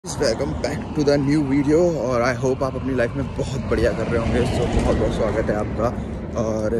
Welcome back to the new video. और I hope आप अपनी लाइफ में बहुत बढ़िया कर रहे होंगे। सो बहुत बहुत स्वागत है आपका। और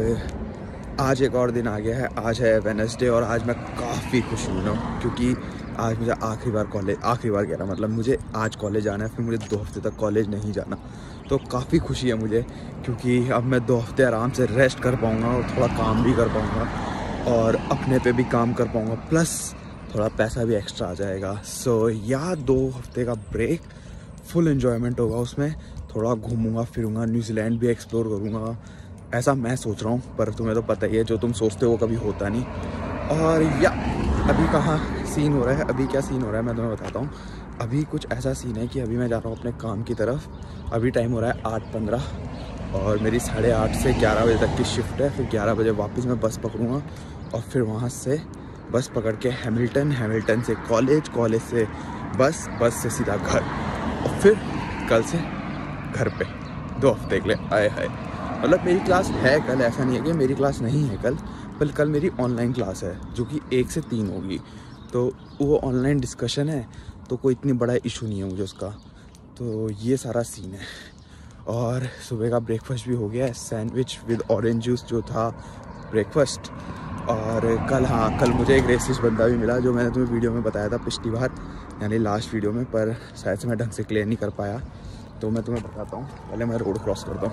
आज एक और दिन आ गया है। आज है वेडनेसडे और आज मैं काफ़ी खुश हूँ ना, क्योंकि आज मुझे आखिरी बार कह रहा मतलब मुझे आज कॉलेज जाना है। फिर मुझे 2 हफ्ते तक कॉलेज नहीं जाना, तो काफ़ी खुशी है मुझे, क्योंकि अब मैं 2 हफ्ते आराम से रेस्ट कर पाऊँगा और थोड़ा काम भी कर पाऊँगा और अपने पे भी काम कर पाऊँगा, प्लस थोड़ा पैसा भी एक्स्ट्रा आ जाएगा। सो या 2 हफ्ते का ब्रेक, फुल एन्जॉयमेंट होगा उसमें। थोड़ा घूमूंगा फिरूंगा, न्यूजीलैंड भी एक्सप्लोर करूंगा, ऐसा मैं सोच रहा हूँ। पर तुम्हें तो पता ही है, जो तुम सोचते हो वो कभी होता नहीं। और या अभी कहाँ सीन हो रहा है, अभी क्या सीन हो रहा है मैं तुम्हें बताता हूँ। अभी कुछ ऐसा सीन है कि अभी मैं जा रहा हूँ अपने काम की तरफ। अभी टाइम हो रहा है 8:15 और मेरी 8:30 से 11 बजे तक की शिफ्ट है। फिर 11 बजे वापस मैं बस पकड़ूँगा और फिर वहाँ से बस पकड़ के हैमिल्टन से कॉलेज से बस से सीधा घर, और फिर कल से घर पे 2 हफ्ते के लिए। आए हाय, मतलब मेरी क्लास है कल, ऐसा नहीं है कि मेरी क्लास नहीं है कल, पर कल मेरी ऑनलाइन क्लास है जो कि 1 से 3 होगी। तो वो ऑनलाइन डिस्कशन है, तो कोई इतनी बड़ा इशू नहीं है मुझे उसका। तो ये सारा सीन है। और सुबह का ब्रेकफास्ट भी हो गया है, सैंडविच विद ऑरेंज जूस जो था ब्रेकफास्ट। और कल मुझे एक रेसिस्ट बंदा भी मिला, जो मैंने तुम्हें वीडियो में बताया था पिछली बार, यानी लास्ट वीडियो में, पर शायद से मैं ढंग से क्लियर नहीं कर पाया। तो मैं तुम्हें बताता हूँ, पहले मैं रोड क्रॉस करता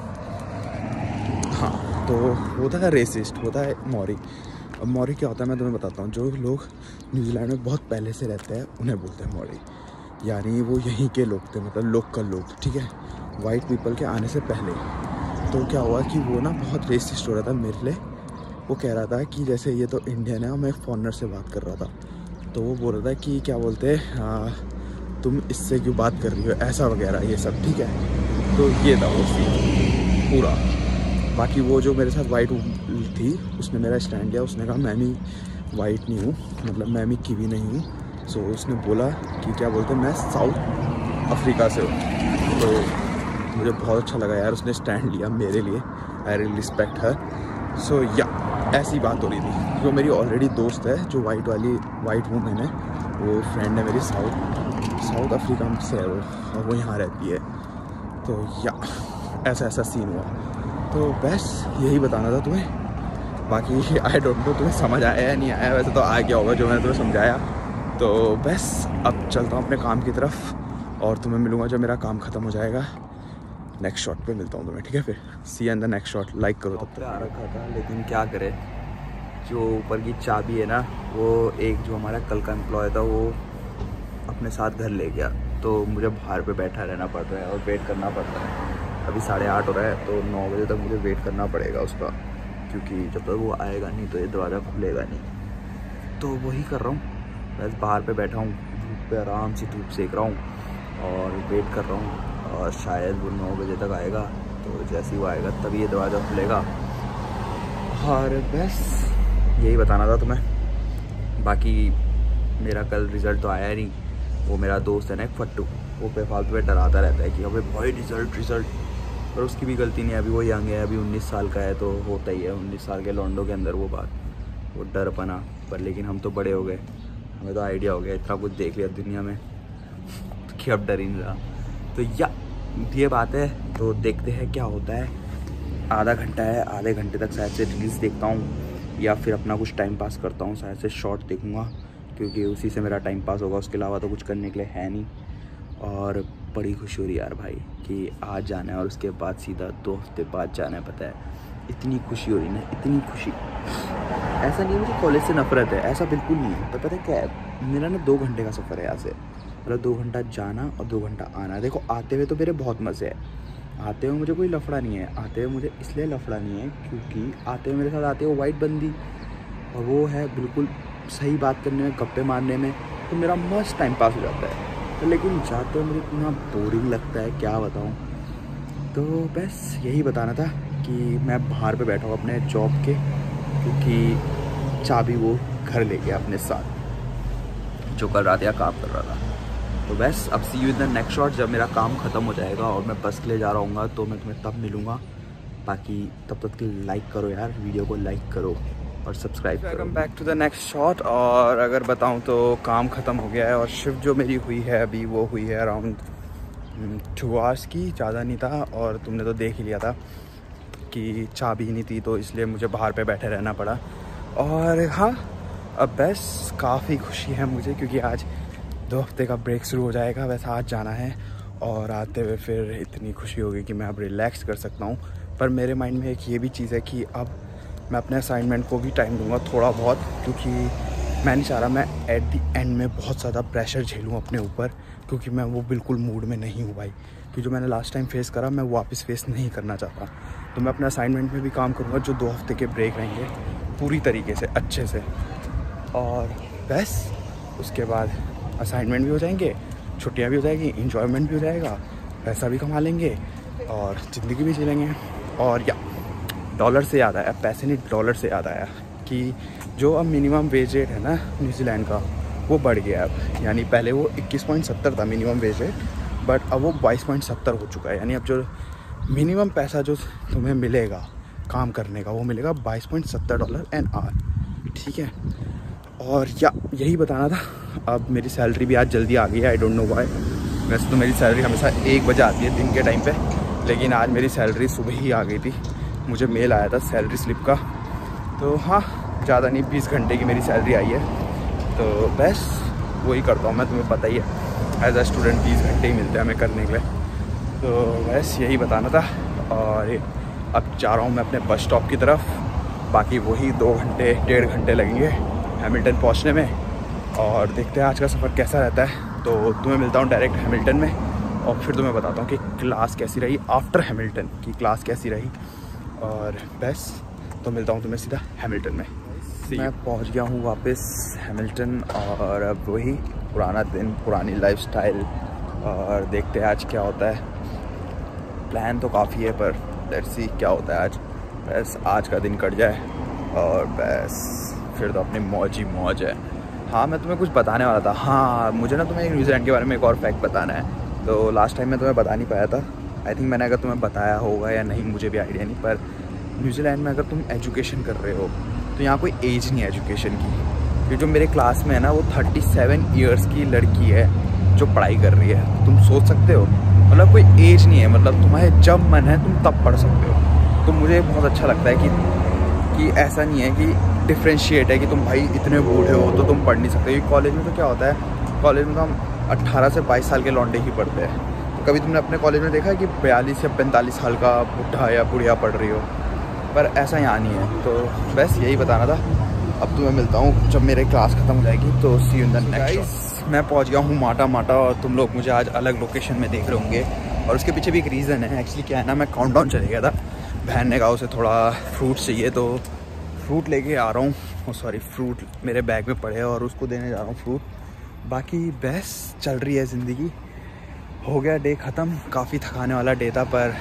हूँ। हाँ, तो होता है रेसिस्ट, होता है मौरी। अब मौरी क्या होता है मैं तुम्हें बताता हूँ। जो लोग न्यूजीलैंड में बहुत पहले से रहते हैं उन्हें बोलते हैं मौरी, यानी वो यहीं के लोग थे, मतलब लोकल लोग, ठीक है, वाइट पीपल के आने से पहले। तो क्या हुआ कि वो ना बहुत रेसिस्ट हो रहा था मेरे लिए। वो कह रहा था कि जैसे ये तो इंडियन है और मैं एक फॉरनर से बात कर रहा था, तो वो बोल रहा था कि क्या बोलते हैं, तुम इससे क्यों बात कर रही हो, ऐसा वगैरह ये सब, ठीक है। तो ये था वो सीन पूरा। बाकी वो जो मेरे साथ वाइट थी उसने मेरा स्टैंड लिया। उसने कहा मैं भी वाइट नहीं हूँ, मतलब मैं भी कीवी नहीं हूँ। सो उसने बोला कि क्या बोलते हैं, मैं साउथ अफ्रीका से हूँ। तो मुझे बहुत अच्छा लगा यार, उसने स्टैंड लिया मेरे लिए। I really respect her. सो या ऐसी बात हो रही थी। जो मेरी ऑलरेडी दोस्त है, जो वाइट वूमेन है, वो फ्रेंड है मेरी, साउथ अफ्रीका से है वो, और वो यहाँ रहती है। तो या ऐसा सीन हुआ। तो बस यही बताना था तुम्हें। बाकी आई डोंट नो तुम्हें समझ आया या नहीं आया, वैसे तो आ गया होगा जो मैंने तुम्हें समझाया। तो बस अब चलता हूँ अपने काम की तरफ और तुम्हें मिलूँगा जब मेरा काम ख़त्म हो जाएगा। नेक्स्ट शॉट पे मिलता हूँ तुम्हें, ठीक है। फिर see you in the next shot. Like करो तब तक। आ रखा था, लेकिन क्या करे, जो ऊपर की चाबी है ना, वो एक जो हमारा कल का एम्प्लॉय था वो अपने साथ घर ले गया। तो मुझे बाहर पे बैठा रहना पड़ रहा है और वेट करना पड़ रहा है। अभी 8:30 हो रहा है, तो 9 बजे तक मुझे वेट करना पड़ेगा उसका, क्योंकि जब तक वो आएगा नहीं तो ये दरवाज़ा खुलेगा नहीं। तो वही कर रहा हूँ, बस बाहर पे बैठा हूँ, धूप पे आराम से धूप सेक रहा हूँ और वेट कर रहा हूँ। और शायद वो 9 बजे तक आएगा, तो जैसे ही वो आएगा तभी ये दरवाज़ा खुलेगा। और बस यही बताना था तुम्हें। बाकी मेरा कल रिज़ल्ट तो आया नहीं। वो मेरा दोस्त है ना एक फट्टू, वो बेफालतू में डराता रहता है कि अबे भाई रिज़ल्ट, पर उसकी भी गलती नहीं है। अभी वो यंग है, अभी 19 साल का है, तो होता ही है 19 साल के लौंडों के अंदर वो बात, वो डर पना। पर लेकिन हम तो बड़े हो गए, हमें तो आइडिया हो गया, इतना कुछ देख लिया दुनिया में कि अब डर ही नहीं रहा। तो या ये बात है, तो देखते हैं क्या होता है। आधा घंटा है, आधे घंटे तक शायद से रील्स देखता हूँ या फिर अपना कुछ टाइम पास करता हूँ। शायद से शॉर्ट देखूँगा, क्योंकि उसी से मेरा टाइम पास होगा, उसके अलावा तो कुछ करने के लिए है नहीं। और बड़ी खुशी हो रही यार भाई कि आज जाना है और उसके बाद सीधा 2 हफ्ते बाद जाना है। पता है इतनी खुशी हो रही ना, इतनी खुशी। ऐसा नहीं है मुझे कॉलेज से नफरत है, ऐसा बिल्कुल नहीं है। पर पता है क्या है, मेरा ना 2 घंटे का सफ़र है यहाँ से, मतलब 2 घंटा जाना और 2 घंटा आना। देखो आते हुए तो मेरे बहुत मज़े है, आते हुए मुझे कोई लफड़ा नहीं है। आते हुए मुझे इसलिए लफड़ा नहीं है क्योंकि आते हुए मेरे साथ आते हुए वाइट बंदी, और वो है बिल्कुल सही बात करने में, गप्पे मारने में, तो मेरा मस्त टाइम पास हो जाता है। तो लेकिन जाते हुए मुझे इतना बोरिंग लगता है, क्या बताऊँ। तो बस यही बताना था कि मैं बाहर पे बैठा हूँ अपने जॉब के, क्योंकि चाबी वो घर ले गया अपने साथ, जो कल रात या काम कर रहा था। तो बस अब see you in the next shot. जब मेरा काम ख़त्म हो जाएगा और मैं बस के लिए जा रहा हूँ, तो मैं तुम्हें तब मिलूँगा। बाकी तब तक के लाइक करो यार, वीडियो को लाइक करो और सब्सक्राइब करो। Welcome back to the next shot. और अगर बताऊं तो काम ख़त्म हो गया है और शिफ्ट जो मेरी हुई है अभी वो हुई है अराउंड 2 आवर्स की, ज़्यादा नहीं था। और तुमने तो देख ही लिया था कि चाबी नहीं थी तो इसलिए मुझे बाहर पे बैठे रहना पड़ा। और हाँ, अब बस काफ़ी खुशी है मुझे क्योंकि आज 2 हफ्ते का ब्रेक शुरू हो जाएगा। वैसे आज जाना है और आते हुए फिर इतनी खुशी होगी कि मैं अब रिलैक्स कर सकता हूँ। पर मेरे माइंड में एक ये भी चीज़ है कि अब मैं अपने असाइनमेंट को भी टाइम दूंगा थोड़ा बहुत, क्योंकि मैं नहीं चाह रहा मैं एट दी एंड में बहुत ज़्यादा प्रेशर झेलूँ अपने ऊपर, क्योंकि मैं वो बिल्कुल मूड में नहीं हूँ भाई। कि जो मैंने लास्ट टाइम फेस करा मैं वापस फेस नहीं करना चाहता। तो मैं अपने असाइनमेंट में भी काम करूँगा, जो 2 हफ्ते के ब्रेक रहेंगे पूरी तरीके से अच्छे से। और बस उसके बाद असाइनमेंट भी हो जाएंगे, छुट्टियाँ भी हो जाएगी, इंजॉयमेंट भी हो जाएगा, पैसा भी कमा लेंगे और ज़िंदगी भी जी लेंगे। और या डॉलर से याद आया, पैसे नहीं डॉलर से याद आया कि जो अब मिनिमम वेज रेट है ना न्यूजीलैंड का, वो बढ़ गया अब। यानी पहले वो 21.70 था मिनिमम वेज रेट, बट अब वो 22.70 हो चुका है। यानी अब जो मिनिमम पैसा जो तुम्हें मिलेगा काम करने का वो मिलेगा $22.70 एन आवर, ठीक है। और या यही बताना था। अब मेरी सैलरी भी आज जल्दी आ गई है, आई डोंट नो व्हाई। वैसे तो मेरी सैलरी हमेशा 1 बजे आती है दिन के टाइम पे, लेकिन आज मेरी सैलरी सुबह ही आ गई थी। मुझे मेल आया था सैलरी स्लिप का। तो हाँ, ज़्यादा नहीं 20 घंटे की मेरी सैलरी आई है। तो बस वही करता हूँ मैं, तुम्हें पता ही है एज अ स्टूडेंट 20 घंटे ही मिलते हैं हमें करने के लिए। तो बस यही बताना था। और अब जा रहा हूँ मैं अपने बस स्टॉप की तरफ। बाकी वही 2 घंटे 1.5 घंटे लगेंगे हैमिल्टन पहुँचने में। और देखते हैं आज का सफ़र कैसा रहता है। तो तुम्हें मिलता हूँ डायरेक्ट हैमिल्टन में और फिर तुम्हें बताता हूँ कि क्लास कैसी रही, आफ्टर हैमिल्टन की क्लास कैसी रही। और बस तो मिलता हूँ तुम्हें सीधा हैमिल्टन में। मैं पहुँच गया हूँ वापस हैमिल्टन और अब वही पुराना दिन, पुरानी लाइफस्टाइल। और देखते हैं आज क्या होता है। प्लान तो काफ़ी है पर लेट्स सी क्या होता है आज। बस आज का दिन कट जाए और बस फिर तो अपनी मौज ही मौज है। हाँ, मैं तुम्हें कुछ बताने वाला था। हाँ, मुझे ना तुम्हें न्यूजीलैंड के बारे में एक और फैक्ट बताना है। तो लास्ट टाइम मैं तुम्हें बता नहीं पाया था। आई थिंक मैंने अगर तुम्हें बताया होगा या नहीं मुझे भी आइडिया नहीं। पर न्यूजीलैंड में अगर तुम एजुकेशन कर रहे हो तो यहाँ कोई एज नहीं है एजुकेशन की। ये जो मेरे क्लास में है ना वो 37 ईयर्स की लड़की है जो पढ़ाई कर रही है। तुम सोच सकते हो, मतलब कोई एज नहीं है, मतलब तुम्हारे जब मन है तुम तब पढ़ सकते हो। तो मुझे बहुत अच्छा लगता है कि ऐसा नहीं है कि डिफ्रेंशिएट है कि तुम भाई इतने बूढ़े हो तो तुम पढ़ नहीं सकते। क्योंकि कॉलेज में तो क्या होता है, कॉलेज में तो हम 18 से 22 साल के लौंडे ही पढ़ते हैं। तो कभी तुमने अपने कॉलेज में देखा है कि 42 या 45 साल का बुढ़ा या बुढ़िया पढ़ रही हो? पर ऐसा यहाँ नहीं है। तो बस यही बताना था। अब तुम्हें मिलता हूँ जब मेरे क्लास ख़त्म हो जाएगी। तो see you in the next. मैं पहुँच गया हूँ माटा और तुम लोग मुझे आज अलग लोकेशन में देख रहे होंगे और उसके पीछे भी एक रीज़न है। एक्चुअली क्या है ना, मैं काउंटडाउन चले गया था, बहन ने कहा उसे थोड़ा फ्रूट चाहिए तो फ्रूट लेके आ रहा हूँ। सॉरी, फ्रूट मेरे बैग में पड़े और उसको देने जा रहा हूँ फ्रूट। बाकी बस चल रही है ज़िंदगी। हो गया डे ख़त्म, काफ़ी थकाने वाला डे था पर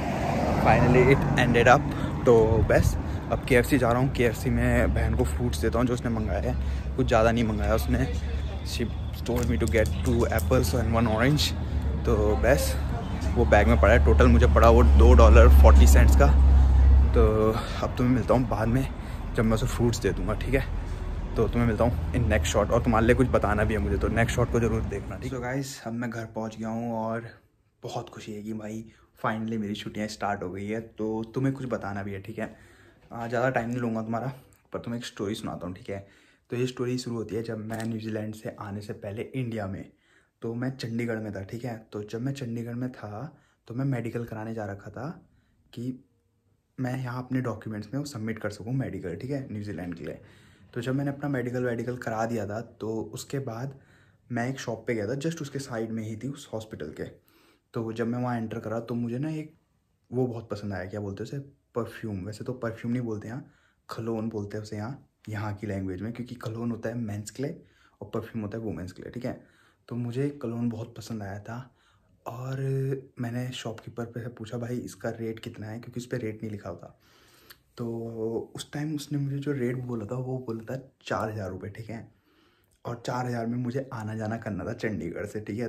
फाइनली इट एंडेड अप। तो बस अब KFC जा रहा हूँ। KFC में बहन को फ्रूट्स देता हूँ जो उसने मंगाया है। कुछ ज़्यादा नहीं मंगाया उसने। She told me to get 2 apples and 1 orange. तो बस वो बैग में पड़ा है। टोटल मुझे पड़ा वो $2.40 का। तो अब तुम्हें मिलता हूँ बाद में जब मैं उसे फ्रूट्स दे दूँगा, ठीक है। तो तुम्हें मिलता हूँ इन नेक्स्ट शॉट। और तुम्हारे लिए कुछ बताना भी है मुझे, तो नेक्स्ट शॉट को ज़रूर देखना, ठीक है। तो गाइस अब मैं घर पहुँच गया हूँ और बहुत खुशी है कि भाई फाइनली मेरी छुट्टियाँ स्टार्ट हो गई है। तो तुम्हें कुछ बताना भी है, ठीक है। ज़्यादा टाइम नहीं लूँगा तुम्हारा, पर तुम्हें एक स्टोरी सुनाता हूँ, ठीक है। तो ये स्टोरी शुरू होती है जब मैं न्यूजीलैंड से आने से पहले इंडिया में, तो मैं चंडीगढ़ में था, ठीक है। तो जब मैं चंडीगढ़ में था तो मैं मेडिकल कराने जा रखा था कि मैं यहाँ अपने डॉक्यूमेंट्स में वो सबमिट कर सकूँ मेडिकल, ठीक है, न्यूजीलैंड के लिए। तो जब मैंने अपना मेडिकल करा दिया था तो उसके बाद मैं एक शॉप पे गया था, जस्ट उसके साइड में ही थी उस हॉस्पिटल के। तो जब मैं वहाँ एंटर करा तो मुझे ना एक वो बहुत पसंद आया, क्या बोलते हैं उसे, परफ्यूम। वैसे तो परफ्यूम नहीं बोलते यहाँ, खलोन बोलते हैं उसे यहाँ की लैंग्वेज में, क्योंकि खलोन होता है मेंस के लिए और परफ्यूम होता है वुमेंस के लिए, ठीक है। तो मुझे कलोन बहुत पसंद आया था और मैंने शॉपकीपर पे से पूछा भाई इसका रेट कितना है, क्योंकि उस पर रेट नहीं लिखा होता। तो उस टाइम उसने मुझे जो रेट बोला था वो बोला था 4,000 रुपये, ठीक है। और 4,000 में मुझे आना जाना करना था चंडीगढ़ से, ठीक है।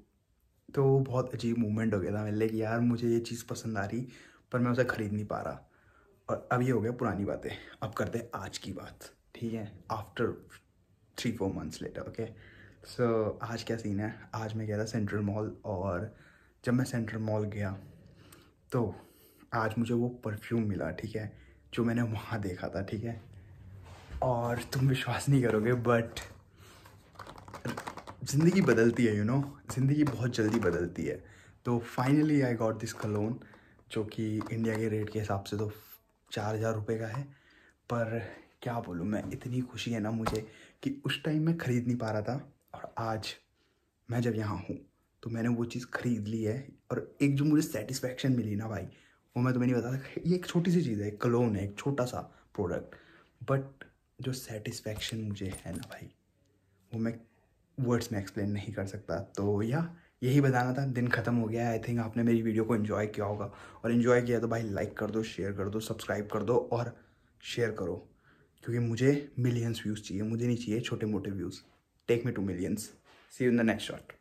तो बहुत अजीब मूवमेंट हो गया था मेरे लिए कि यार मुझे ये चीज़ पसंद आ रही पर मैं उसे ख़रीद नहीं पा रहा। और अब ये हो गया पुरानी बातें, अब करते हैं आज की बात, ठीक है। After 3-4 months later, okay. So आज क्या सीन है, आज मैं गया था सेंट्रल मॉल, और जब मैं सेंट्रल मॉल गया तो आज मुझे वो परफ्यूम मिला, ठीक है, जो मैंने वहाँ देखा था, ठीक है। और तुम विश्वास नहीं करोगे बट ज़िंदगी बदलती है, ज़िंदगी बहुत जल्दी बदलती है। तो finally I got this cologne, जो कि इंडिया के रेट के हिसाब से तो 4,000 रुपये का है। पर क्या बोलूँ मैं, इतनी खुशी है ना मुझे कि उस टाइम मैं ख़रीद नहीं पा रहा था, और आज मैं जब यहाँ हूँ तो मैंने वो चीज़ ख़रीद ली है। और एक जो मुझे सेटिस्फेक्शन मिली ना भाई, वो मैं तुम्हें नहीं बता सकता। ये एक छोटी सी चीज़ है, एक कलोन है, एक छोटा सा प्रोडक्ट, बट जो सेटिस्फेक्शन मुझे है ना भाई, वो मैं वर्ड्स में एक्सप्लेन नहीं कर सकता। तो यही बताना था। दिन ख़त्म हो गया है। आई थिंक आपने मेरी वीडियो को एंजॉय किया होगा, और एंजॉय किया तो भाई लाइक कर दो, शेयर कर दो, सब्सक्राइब कर दो और शेयर करो, क्योंकि मुझे मिलियंस व्यूज़ चाहिए, मुझे नहीं चाहिए छोटे मोटे views. Take me to millions. See you in the next shot.